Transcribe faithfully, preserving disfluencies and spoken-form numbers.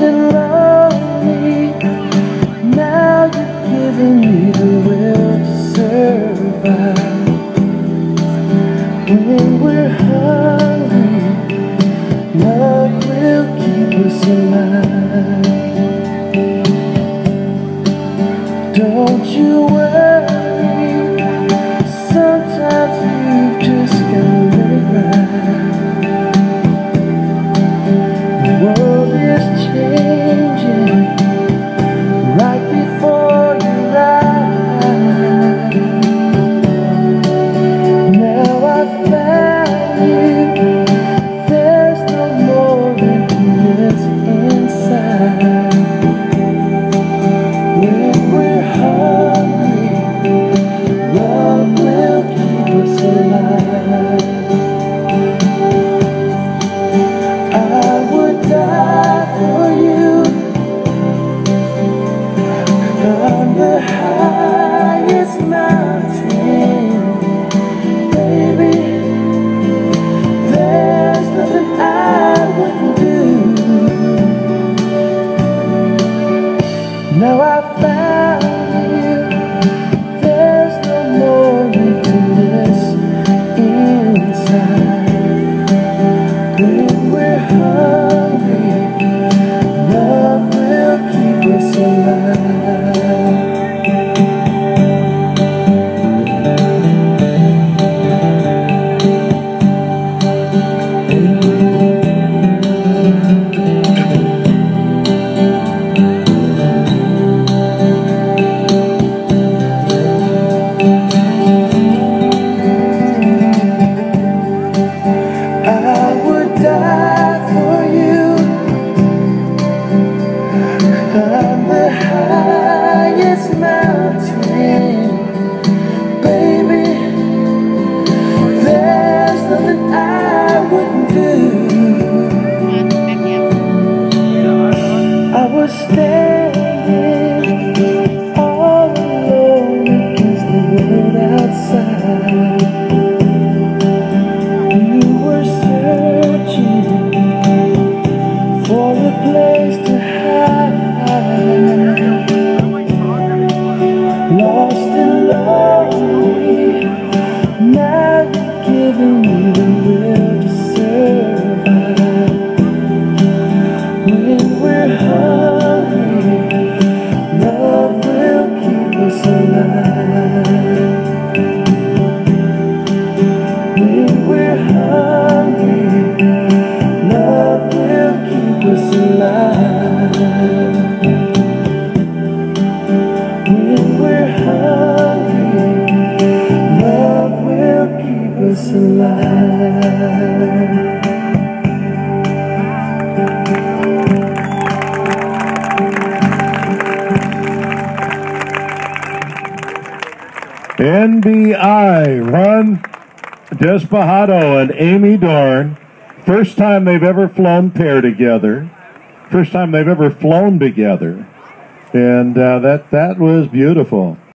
and lonely. Now you've given me the will to survive. When we're hungry, love will keep us alive. Don't you worry, sometimes you've just gotta let it ride. The world is changing right before your eyes. Now I found you, there's no more emptiness inside. When we're hungry, love will keep us alive. I would die for you. I'm the highest mountain, baby. There's nothing I wouldn't do. Now I found you, there's no more emptiness inside. When we're hungry, love will keep us alive. I would die for you. I'm the highest mountain, baby. There's nothing I wouldn't do. I was standing all alone against the world outside. You were searching for a place to hide. Lost and lonely, now you're giving me the will to survive. When we're hungry, love will keep us alive. When we're hungry, love will keep us alive. When we're hungry, love will keep us alive. N B I run Despojado and Amy Doran. First time they've ever flown pair together. First time they've ever flown together. And uh, that, that was beautiful.